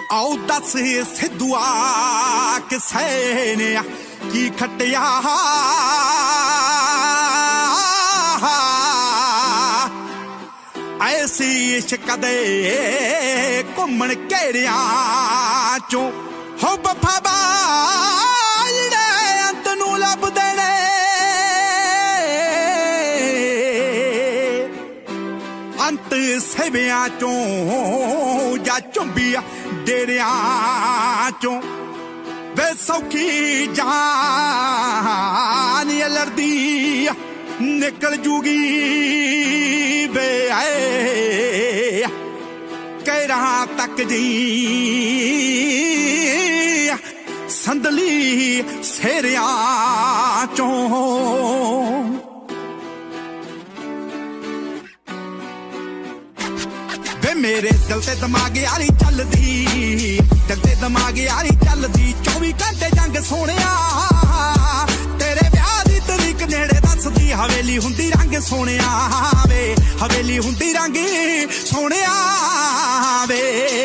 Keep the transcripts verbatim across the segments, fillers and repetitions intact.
आओ दस सिद्धूआ किसे ने की खटिया ऐसी इश्क दे घुमन घेरिया चो हो बफा बाईड़े अंत नूं लभदे ने अंत सेवियां चो जा चुंबिया डेरिया चो वे सौखी जान लड़दी निकल जूगी बे आए कैरा तक जी संदली सेरिया चो वे मेरे दिल ते दिमाग यारी चलदी दिल ते दिमाग यारी चलदी चौबी घंटे जंग सोनिया तेरे ब्याह दी तरीक नेड़े दसदी हवेली हुंदी रंग सोनिया वे हवेली हुंदी रंग सोनिया वे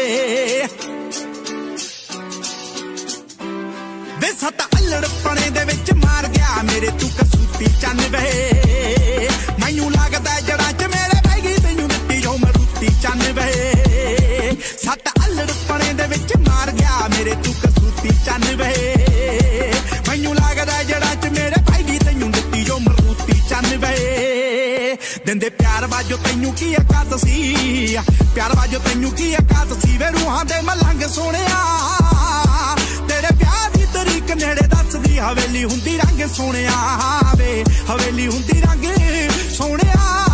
वे सत अल्लड़ पने दे विच मार गया मेरे तू कसूती चन वे मैनू लगदा जड़ा च मेरे बैगी तैनू दित्ती जो मरूती चन वे सत अल्लड़ पने दे विच मार गया मेरे तू कसूती चन वे मैनू लगदा जड़ा च मेरे बैगी तैनू दित्ती जो मरूती चन वे दिंदे प्यार बाजो तैनू की अकात सी प्यार बाजो तैनू की अकात सी वे रूहां दे मलंग सोनिया तेरे प्यार दी तरीक नेड़े दसदी हवेली हुंदी रंग सोनिया वे हवेली हुंदी रंग सोनिया।